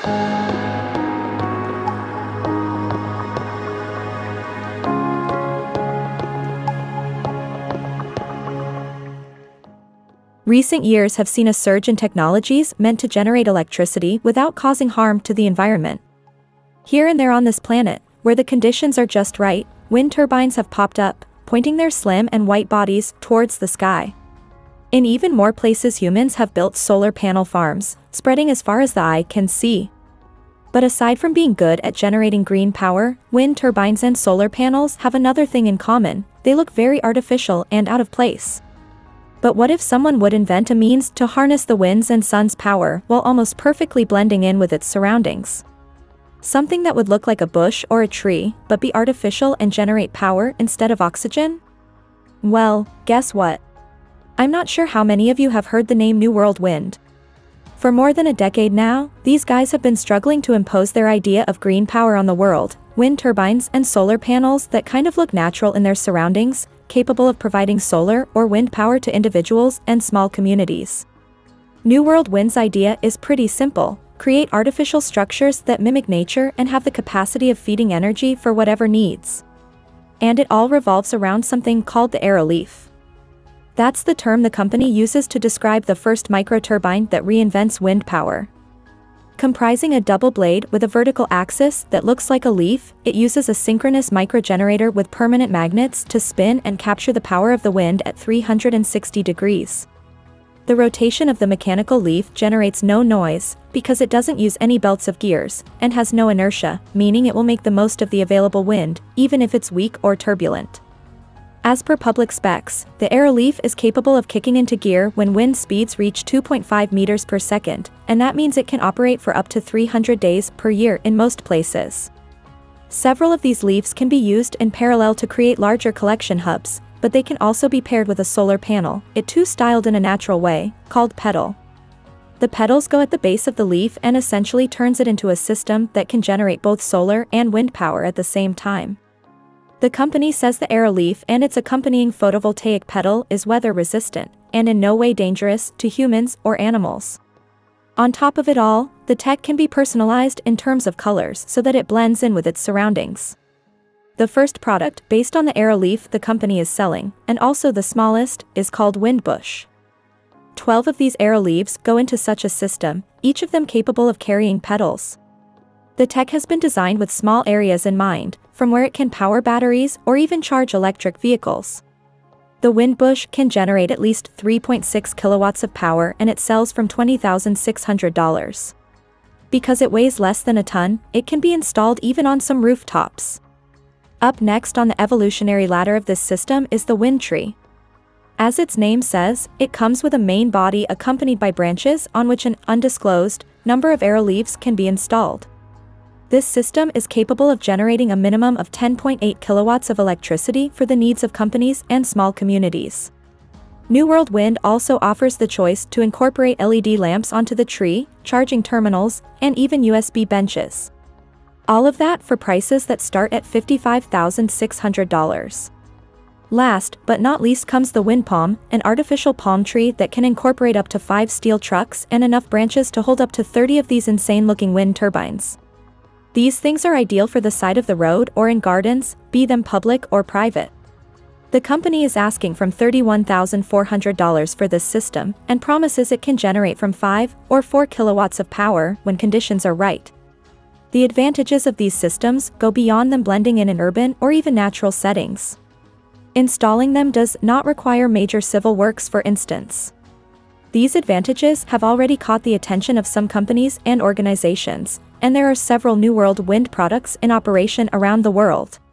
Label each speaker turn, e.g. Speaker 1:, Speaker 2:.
Speaker 1: Recent years have seen a surge in technologies meant to generate electricity without causing harm to the environment. Here and there on this planet, where the conditions are just right, wind turbines have popped up, pointing their slim and white bodies towards the sky. In even more places, humans have built solar panel farms, spreading as far as the eye can see. But aside from being good at generating green power, wind turbines and solar panels have another thing in common: they look very artificial and out of place. But what if someone would invent a means to harness the wind's and sun's power while almost perfectly blending in with its surroundings? Something that would look like a bush or a tree, but be artificial and generate power instead of oxygen? Well, guess what? I'm not sure how many of you have heard the name New World Wind. For more than a decade now, these guys have been struggling to impose their idea of green power on the world: wind turbines and solar panels that kind of look natural in their surroundings, capable of providing solar or wind power to individuals and small communities. New World Wind's idea is pretty simple: create artificial structures that mimic nature and have the capacity of feeding energy for whatever needs. And it all revolves around something called the Aeroleaf. That's the term the company uses to describe the first microturbine that reinvents wind power. Comprising a double blade with a vertical axis that looks like a leaf, it uses a synchronous microgenerator with permanent magnets to spin and capture the power of the wind at 360 degrees. The rotation of the mechanical leaf generates no noise, because it doesn't use any belts of gears, and has no inertia, meaning it will make the most of the available wind, even if it's weak or turbulent. As per public specs, the Aeroleaf is capable of kicking into gear when wind speeds reach 2.5 meters per second, and that means it can operate for up to 300 days per year in most places. Several of these leaves can be used in parallel to create larger collection hubs, but they can also be paired with a solar panel, it too styled in a natural way, called petal. The petals go at the base of the leaf and essentially turns it into a system that can generate both solar and wind power at the same time. The company says the Aeroleaf and its accompanying photovoltaic petal is weather resistant, and in no way dangerous to humans or animals. On top of it all, the tech can be personalized in terms of colors so that it blends in with its surroundings. The first product based on the Aeroleaf the company is selling, and also the smallest, is called Windbush. 12 of these Aeroleaves go into such a system, each of them capable of carrying petals. The tech has been designed with small areas in mind, from where it can power batteries or even charge electric vehicles. The Windbush can generate at least 3.6 kilowatts of power, and it sells from $20,600. Because it weighs less than a ton, it can be installed even on some rooftops. Up next on the evolutionary ladder of this system is the wind tree. As its name says, it comes with a main body accompanied by branches on which an undisclosed number of Aeroleaves can be installed. This system is capable of generating a minimum of 10.8 kilowatts of electricity for the needs of companies and small communities. New World Wind also offers the choice to incorporate LED lamps onto the tree, charging terminals, and even USB benches. All of that for prices that start at $55,600. Last but not least comes the wind palm, an artificial palm tree that can incorporate up to 5 steel trucks and enough branches to hold up to 30 of these insane-looking wind turbines. These things are ideal for the side of the road or in gardens, be them public or private. The company is asking from $31,400 for this system, and promises it can generate from 5 or 4 kilowatts of power when conditions are right. The advantages of these systems go beyond them blending in urban or even natural settings. Installing them does not require major civil works, for instance. These advantages have already caught the attention of some companies and organizations, and there are several New World Wind products in operation around the world.